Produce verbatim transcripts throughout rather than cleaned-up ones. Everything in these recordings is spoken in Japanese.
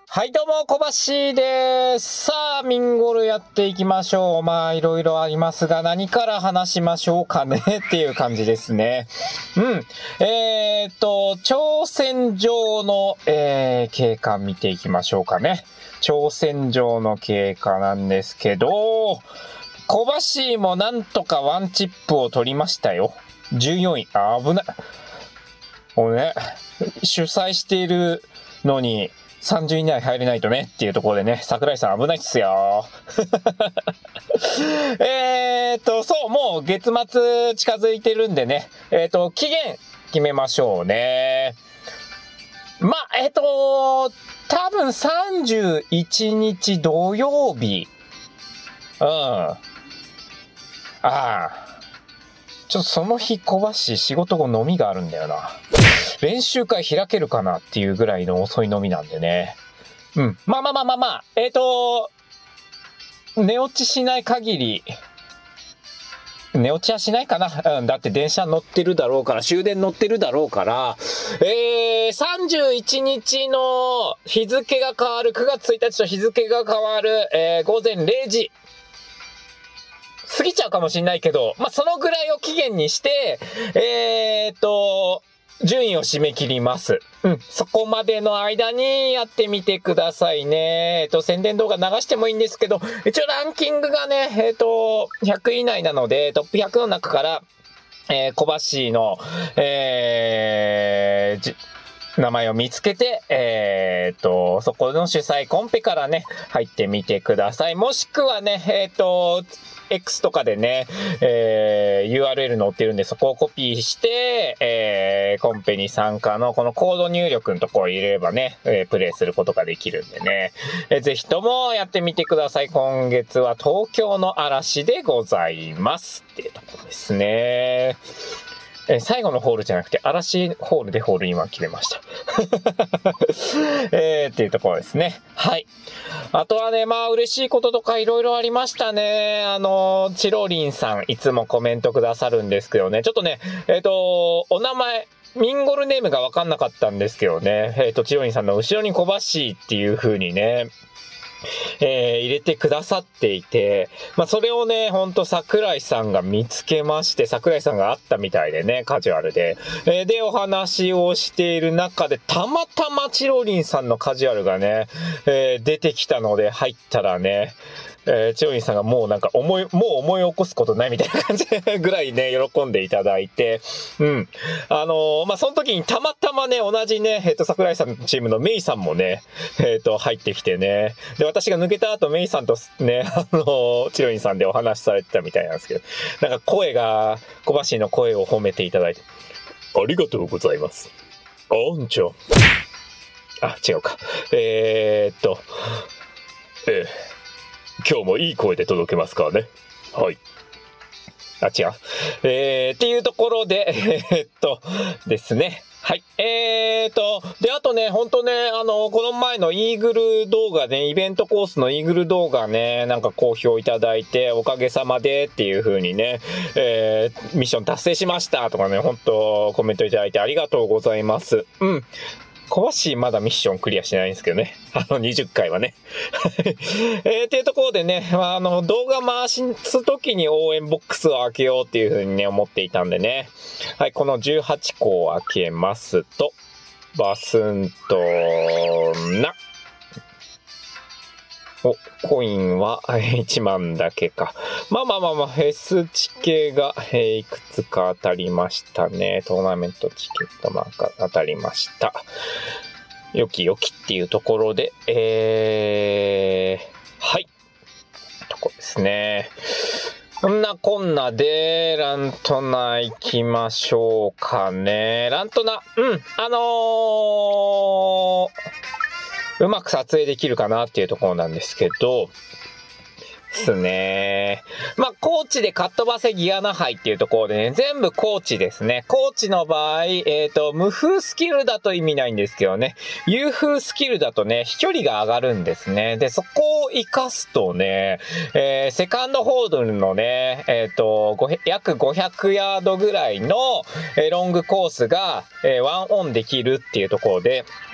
はいどうも、小橋です。さあ、ミンゴルやっていきましょう。まあ、いろいろありますが、何から話しましょうかねっていう感じですね。うん。えーっと、挑戦状の、えー、経過見ていきましょうかね。挑戦状の経過なんですけど、小橋もなんとかワンチップを取りましたよ。じゅうよんい。あ、危ない。もうね、主催しているのに、さんじゅうい以内入れないとねっていうところでね、桜井さん危ないっすよ。えーっと、そう、もう月末近づいてるんでね、えーっと、期限決めましょうね。ま、えーっと、多分さんじゅういちにち土曜日。うん。ああ。ちょっとその日小橋仕事後飲みがあるんだよな。練習会開けるかなっていうぐらいの遅い飲みなんでね。うん。まあまあまあまあまあ。えっと、寝落ちしない限り、寝落ちはしないかな。うん。だって電車乗ってるだろうから、終電乗ってるだろうから、えー、さんじゅういちにちの日付が変わる、くがつついたちと日付が変わる、えー、ごぜんれいじ。過ぎちゃうかもしんないけど、まあ、そのぐらいを期限にして、えーっと、順位を締め切ります。うん。そこまでの間にやってみてくださいね。えっと、宣伝動画流してもいいんですけど、一応ランキングがね、えっと、ひゃくい以内なので、トップひゃくの中から、えー、小橋の、えー、じ、名前を見つけて、えー、っと、そこの主催コンペからね、入ってみてください。もしくはね、えー、っと、X とかでね、えー、ユーアールエル 載ってるんで、そこをコピーして、えー、コンペに参加のこのコード入力のところを入れればね、えー、プレイすることができるんでね、えー、ぜひともやってみてください。今月は東京の嵐でございますっていうところですね。え最後のホールじゃなくて、嵐ホールでホールインワン決めました。えー、っていうところですね。はい。あとはね、まあ嬉しいこととかいろいろありましたね。あの、チロリンさん、いつもコメントくださるんですけどね。ちょっとね、えっと、お名前、ミンゴルネームがわかんなかったんですけどね。えっと、チロリンさんの後ろに小橋っていう風にね、えー、入れてくださっていて、まあ、それをね、ほんと桜井さんが見つけまして、桜井さんがあったみたいでね、カジュアルで。えー、で、お話をしている中で、たまたまチロリンさんのカジュアルがね、えー、出てきたので入ったらね、えー、チロリンさんがもうなんか思い、もう思い起こすことないみたいな感じぐらいね、喜んでいただいて、うん。あのー、まあ、その時にたまたまね、同じね、えっと、桜井さんのチームのメイさんもね、えっと、入ってきてね、で、私が抜けた後、メイさんとね、あのー、チロリンさんでお話しされてたみたいなんですけど、なんか声が、小橋の声を褒めていただいて、ありがとうございます。あんちゃん。あ、違うか。えー、っと、えー今日もいい声で届けますからね。はい。あ、違う。えー、っていうところで、えー、っと、ですね。はい。えーと、で、あとね、ほんとね、あの、この前のイーグル動画ね、イベントコースのイーグル動画ね、なんか好評いただいて、おかげさまでっていう風にね、えー、ミッション達成しましたとかね、ほんとコメントいただいてありがとうございます。うん。小橋まだミッションクリアしてないんですけどね。あのにじゅっかいはね。えー、っていうところでね、まあ、あの動画回すときに応援ボックスを開けようっていう風にね、思っていたんでね。はい、このじゅうはちこを開けますと、バスンとな。お、コインはいちまんだけか。まあまあまあまあ、フェスチケが、えー、いくつか当たりましたね。トーナメントチケットマーカー当たりました。よきよきっていうところで、えー、はい。とこですね。こんなこんなで、ラントナ行きましょうかね。ラントナ、うん、あのー、うまく撮影できるかなっていうところなんですけど、ですね。まあ、高知でかっ飛ばせギアナ杯っていうところでね、全部高知ですね。高知の場合、えっと、無風スキルだと意味ないんですけどね、有風スキルだとね、飛距離が上がるんですね。で、そこを活かすとね、えー、セカンドホールのね、えっと、約ごひゃくヤードぐらいの、えー、ロングコースが、えー、ワンオンできるっていうところで、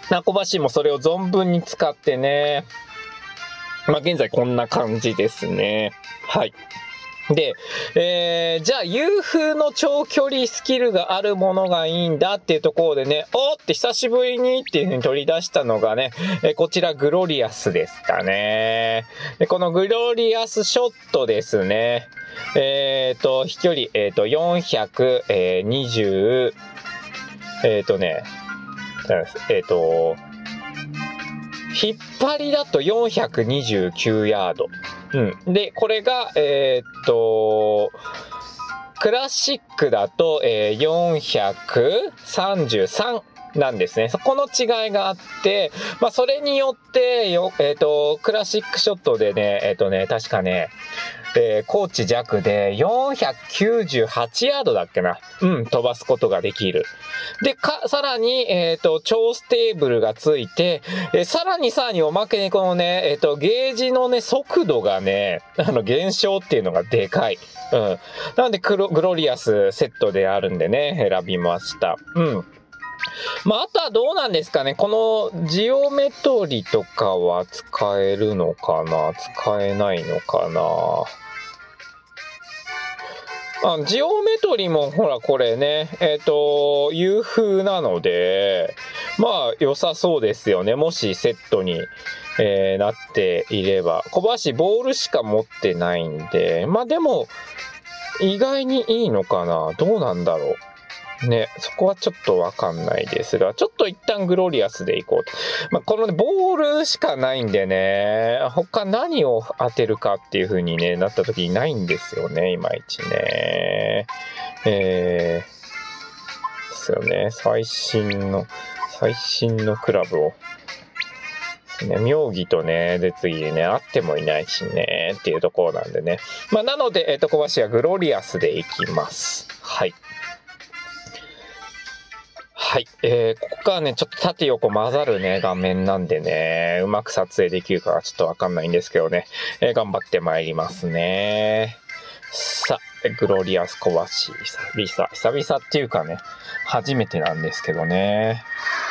まあ、小橋もそれを存分に使ってね、まあ、現在こんな感じですね。はい。で、えー、じゃあ、ユーフーの長距離スキルがあるものがいいんだっていうところでね、おーって久しぶりにっていう風に取り出したのがね、えー、こちらグロリアスですかね。で、このグロリアスショットですね。えっ、ー、と、飛距離、えっ、ー、と、よんひゃくにじゅう、えっ、ー、とね、えっ、と、引っ張りだとよんひゃくにじゅうきゅうヤード。うん。で、これが、えー、っと、クラシックだと、えー、よんひゃくさんじゅうさんなんですね。そこの違いがあって、まあ、それによってよ、えー、っと、クラシックショットでね、えー、っとね、確かね、えー、高知弱でよんひゃくきゅうじゅうはちヤードだっけな。うん、飛ばすことができる。で、か、さらに、えっと、超ステーブルがついて、えー、さらにさらにおまけにこのね、えっと、ゲージのね、速度がね、あの、減少っていうのがでかい。うん。なので、グロ、グロリアスセットであるんでね、選びました。うん。まあ、あとはどうなんですかね。このジオメトリとかは使えるのかな？使えないのかな？あ、ジオメトリもほらこれね、えっと、ユーフーなので、まあ良さそうですよね。もしセットに、えー、なっていれば。小橋ボールしか持ってないんで、まあでも、意外にいいのかな？どうなんだろう。ね、そこはちょっとわかんないですが、ちょっと一旦グロリアスでいこうと。まあ、このね、ボールしかないんでね、他何を当てるかっていう風にね、なった時にないんですよね、いまいちね。えー、ですよね、最新の、最新のクラブを。ね、妙義とね、で次ね、あってもいないしね、っていうところなんでね。まあ、なので、えっと、小橋はグロリアスでいきます。はい。はい。えー、ここからね、ちょっと縦横混ざるね、画面なんでね、うまく撮影できるかはちょっとわかんないんですけどね、えー、頑張ってまいりますね。さあ、グロリアス小橋、久々、久々っていうかね、初めてなんですけどね。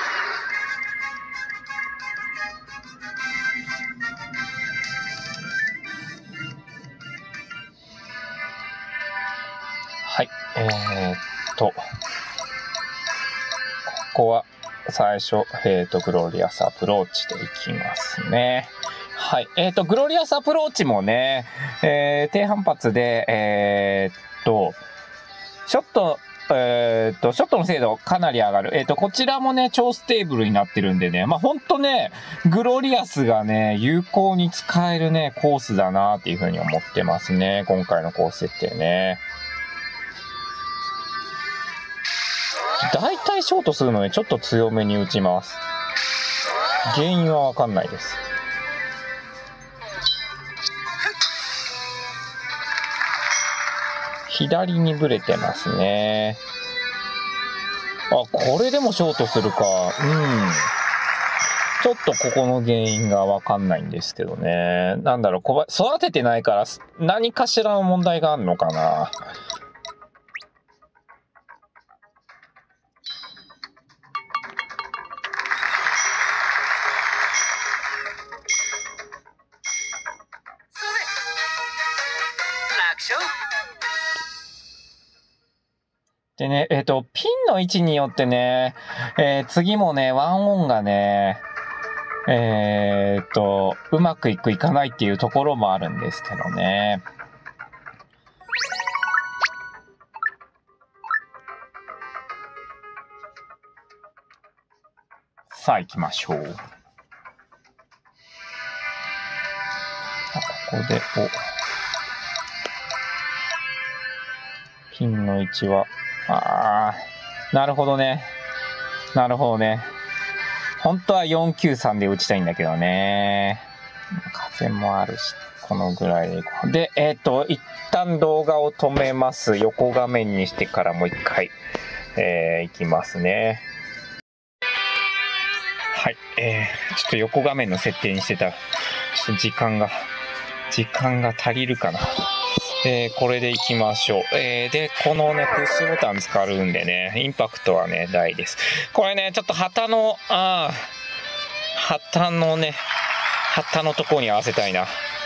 はい、えー、っと、ここは最初、えっと、グロリアスアプローチでいきますね。はい。えっと、グロリアスアプローチもね、えー、低反発で、えー、っと、ショット、えー、っと、ショットの精度かなり上がる。えー、っと、こちらもね、超ステーブルになってるんでね、まあ、ほんとね、グロリアスがね、有効に使えるね、コースだなっていうふうに思ってますね。今回のコース設定ね。だいたいショートするのでちょっと強めに打ちます。原因はわかんないです。左にブレてますね。あ、これでもショートするか。うん。ちょっとここの原因がわかんないんですけどね。なんだろう、こば育ててないから何かしらの問題があるのかな。でね、えっと、ピンの位置によってね、えー、次もね、ワンオンがね、えー、っと、うまくいくいかないっていうところもあるんですけどね。さあ行きましょう。ここで、お、ピンの位置は、あー、なるほどね。なるほどね。本当はよんきゅうさんで打ちたいんだけどね。風もあるし、このぐらいでいこう。で、えっと、一旦動画を止めます。横画面にしてからもう一回、えー、いきますね。はい、えー、ちょっと横画面の設定にしてた、ちょっと時間が、時間が足りるかな。えー、これでいきましょう。えー、で、このね、プッシュボタン使うんでね、インパクトはね、大です。これね、ちょっと旗の、あ旗のね、旗のところに合わせたいな。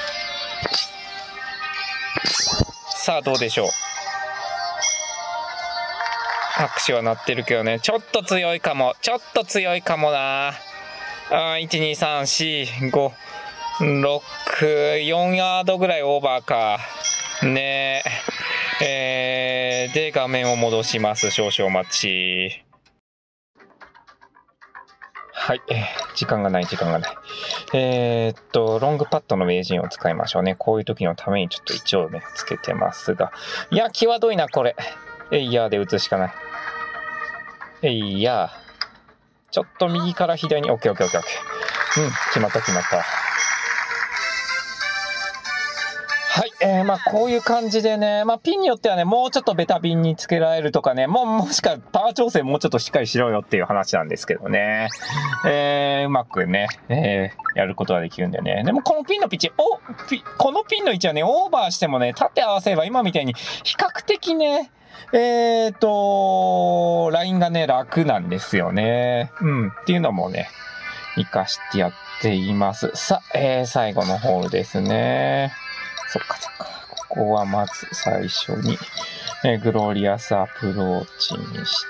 さあ、どうでしょう。拍手は鳴ってるけどね、ちょっと強いかも。ちょっと強いかもな。あ、いち、に、さん、よん、ご、ろく、よんヤードぐらいオーバーか。ねえ。えー、で、画面を戻します。少々お待ち。はい。時間がない、時間がない。えー、っと、ロングパッドの名人を使いましょうね。こういう時のためにちょっと一応ね、つけてますが。いや、際どいな、これ。えいやーで打つしかない。えいやー。ちょっと右から左に、オッケーオッケーオッケーオッケー。うん、決まった決まった。はい、えー、まあこういう感じでね、まあピンによってはね、もうちょっとベタピンにつけられるとかね、もうもしかパワー調整もうちょっとしっかりしろよっていう話なんですけどね。えー、うまくね、えー、やることができるんでね。でもこのピンのピッチ、おピこのピンの位置はね、オーバーしてもね、縦合わせれば今みたいに比較的ね、えーと、ラインがね、楽なんですよね。うん、っていうのもね、活かしてやっています。さあ、えー、最後のホールですね。そっかそっか。ここはまず最初に、えー、グロリアスアプローチにして、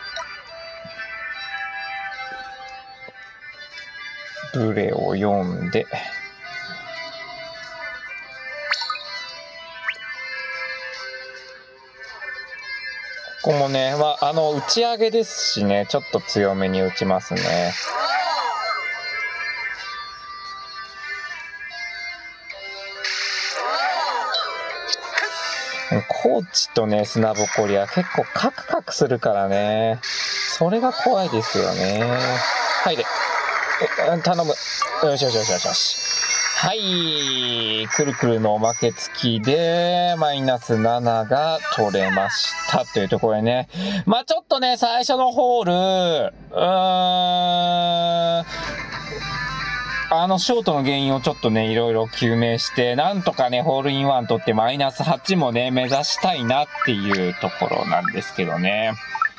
ブレを読んで、ここもね、まあ、あの、打ち上げですしね、ちょっと強めに打ちますね。コーチとね、砂ぼこりは結構カクカクするからね。それが怖いですよね。はいで。頼む。よしよしよしよしよし。はい。くるくるのおまけ付きで、マイナスななが取れましたというところでね。まあちょっとね、最初のホール、うーん、あのショートの原因をちょっとね、いろいろ究明して、なんとかね、ホールインワン取ってマイナスはちもね、目指したいなっていうところなんですけどね。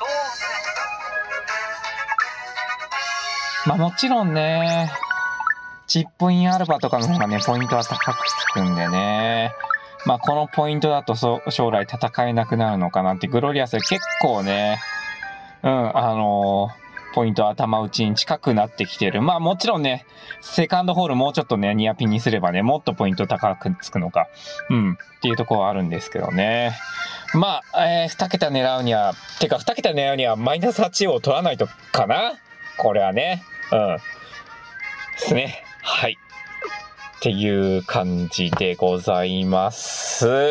まあもちろんね、チップインアルファとかの方がね、ポイントは高くつくんでね。まあこのポイントだとそ将来戦えなくなるのかなって、グロリアス結構ね、うん、あのー、ポイント頭打ちに近くなってきてる。まあもちろんね、セカンドホールもうちょっとね、ニアピンにすればね、もっとポイント高くつくのか、うん、っていうところはあるんですけどね。まあ、えー、に桁狙うには、てかに桁狙うにはマイナスはちを取らないとかな？これはね。うん。ですね。はい。っていう感じでございます。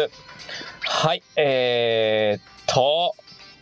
はい。えーっと、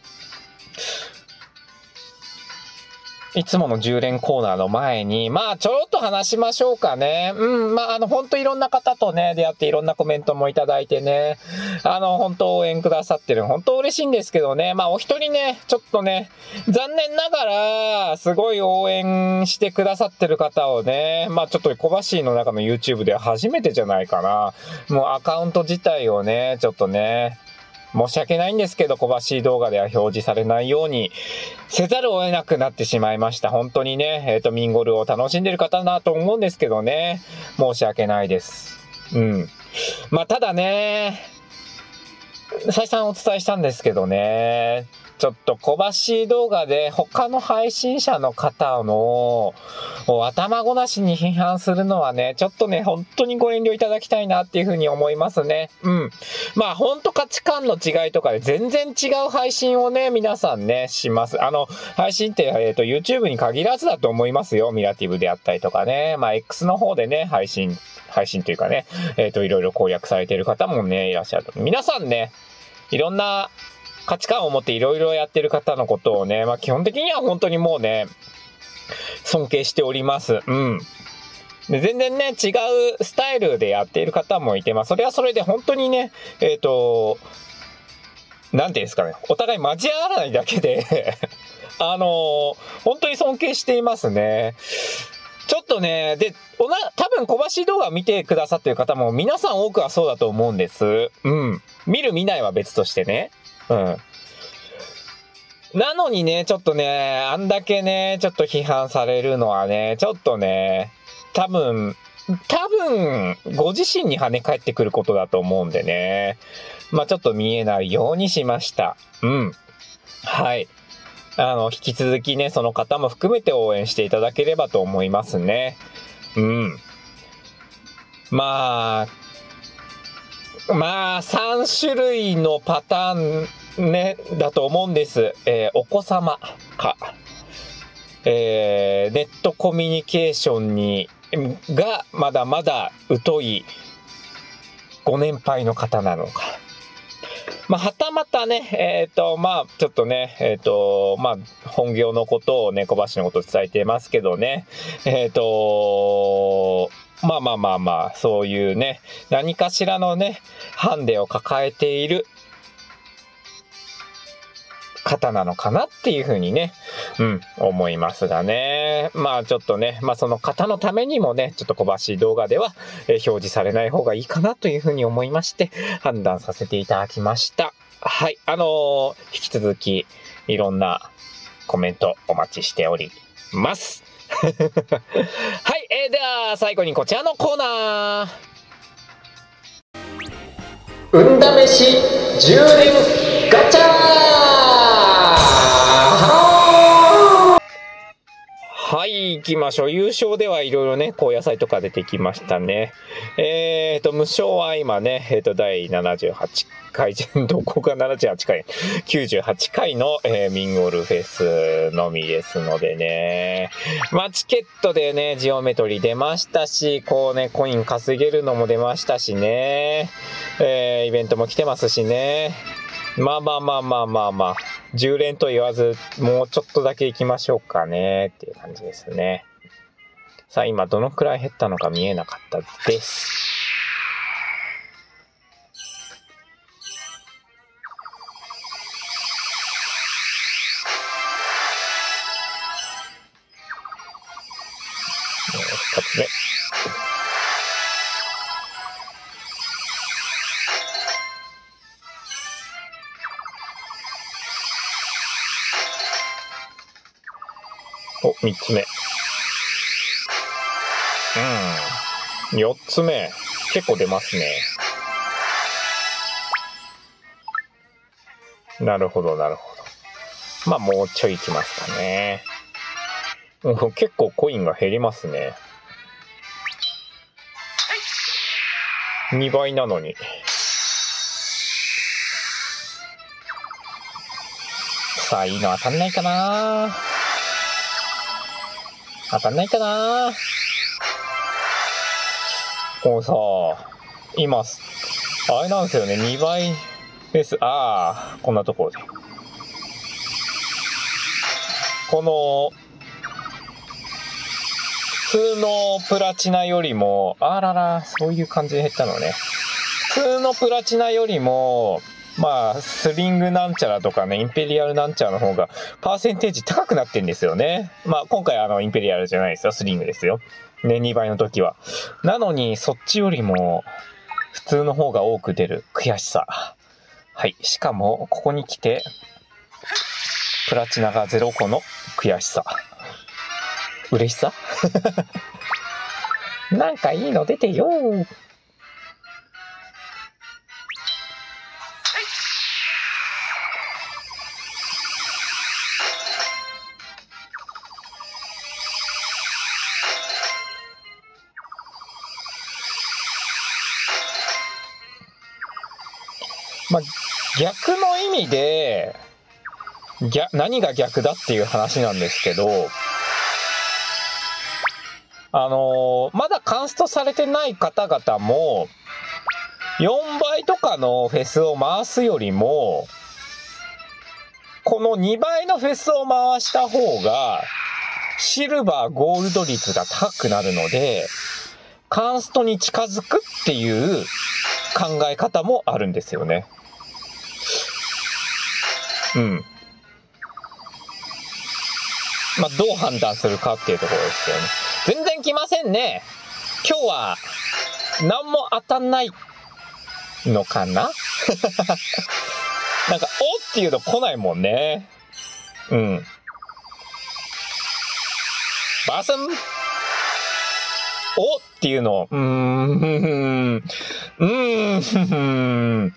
いつものじゅう連コーナーの前に、まあ、ちょろっと話しましょうかね。うん、まあ、あの、ほんといろんな方とね、出会っていろんなコメントもいただいてね、あの、本当応援くださってる、本当嬉しいんですけどね、まあ、お一人ね、ちょっとね、残念ながら、すごい応援してくださってる方をね、まあ、ちょっと小橋の中の YouTube では初めてじゃないかな。もうアカウント自体をね、ちょっとね、申し訳ないんですけど、小橋動画では表示されないようにせざるを得なくなってしまいました。本当にね、えっと、ミンゴルを楽しんでる方だなと思うんですけどね、申し訳ないです。うん。まあ、ただね、再三お伝えしたんですけどね、ちょっと小橋動画で他の配信者の方の頭ごなしに批判するのはね、ちょっとね、本当にご遠慮いただきたいなっていうふうに思いますね。うん。まあ、本当価値観の違いとかで全然違う配信をね、皆さんね、します。あの、配信って、えっと、YouTube に限らずだと思いますよ。ミラティブであったりとかね。まあ、X の方でね、配信、配信というかね、えっと、いろいろ攻略されている方もね、いらっしゃる。皆さんね、いろんな価値観を持っていろいろやってる方のことをね、まあ基本的には本当にもうね、尊敬しております。うん。で全然ね、違うスタイルでやっている方もいて、まあそれはそれで本当にね、えっと、なんていうんですかね、お互い交わらないだけで、あのー、本当に尊敬していますね。ちょっとね、で、おな、多分小橋動画見てくださってる方も皆さん多くはそうだと思うんです。うん。見る見ないは別としてね。うん。 なのにね、ちょっとね、あんだけね、ちょっと批判されるのはね、ちょっとね、多分、多分、ご自身に跳ね返ってくることだと思うんでね。まあちょっと見えないようにしました。うん。はい。あの、引き続きね、その方も含めて応援していただければと思いますね。うん。まあ、まあ、さん種類のパターンね、だと思うんです。えー、お子様か、えー、ネットコミュニケーションに、がまだまだ疎いご年配の方なのか。まあ、はたまたね、えっと、まあ、ちょっとね、えっと、まあ、本業のことをね、小橋のことを伝えてますけどね、えっと、まあまあまあまあ、そういうね、何かしらのね、ハンデを抱えている方なのかなっていうふうにね、うん、思いますがね。まあちょっとね、まあその方のためにもね、ちょっと小橋動画では、えー、表示されない方がいいかなというふうに思いまして、判断させていただきました。はい、あのー、引き続き、いろんなコメントお待ちしております。はい、えー、では最後にこちらのコーナー。運試しじゅうねんガチャー。はい、行きましょう。優勝ではいろいろね、高野菜とか出てきましたね。えっと、無償は今ね、えっと、だいななじゅうはちかい、どこがななじゅうはちかい ?きゅうじゅうはちかいの、えー、ミンゴルフェスのみですのでね。まあ、チケットでね、ジオメトリ出ましたし、こうね、コイン稼げるのも出ましたしね。えー、イベントも来てますしね。まあまあまあまあまあまあ、じゅう連と言わず、もうちょっとだけ行きましょうかねっていう感じですね。さあ、今どのくらい減ったのか見えなかったです。ふたつめ。お、みっつめ。うん。よっつめ。結構出ますね。なるほど、なるほど。まあ、もうちょい行きますかね。結構コインが減りますね。にばいなのに。さあ、いいの当たんないかな。当たんないかな。こうさ、今、あれなんですよね、にばいです。ああ、こんなところで。この、普通のプラチナよりも、あらら、そういう感じで減ったのね。普通のプラチナよりも、まあ、スリングなんちゃらとかね、インペリアルなんちゃらの方が、パーセンテージ高くなってんですよね。まあ、今回あの、インペリアルじゃないですよ。スリングですよ。ね、にばいの時は。なのに、そっちよりも、普通の方が多く出る悔しさ。はい。しかも、ここに来て、プラチナがゼロ個の悔しさ。嬉しさなんかいいの出てよー。まあ、逆の意味で、逆、何が逆だっていう話なんですけど、あのー、まだカンストされてない方々も、よんばいとかのフェスを回すよりも、このにばいのフェスを回した方が、シルバー、ゴールド率が高くなるので、カンストに近づくっていう考え方もあるんですよね。うん。まあ、どう判断するかっていうところですけどね。全然来ませんね。今日は、何も当たんないのかななんか、おっていうと来ないもんね。 うん。バスンおっていうの、うーん、うーん、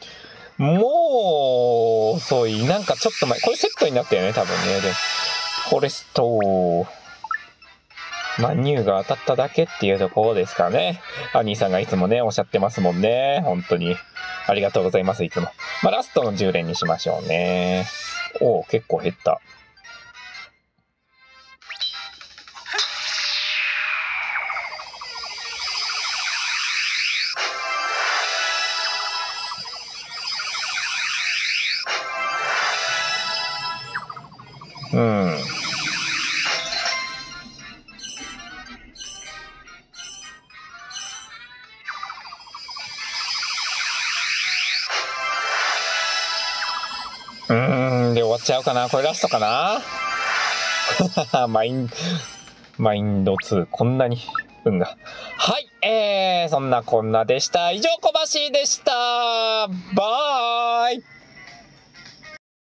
もう、遅い。なんかちょっと前、これセットになったよね、多分ね。で、フォレスト、まあ、ニューが当たっただけっていうところですかね。アニーさんがいつもね、おっしゃってますもんね。本当に。ありがとうございます、いつも。まあ、ラストのじゅう連にしましょうね。おお、結構減った。うん。うーん、で終わっちゃうかな。これラストかな。マイン、マインドツー、こんなに運が。はい、えー、そんなこんなでした。以上、小橋でした。バイ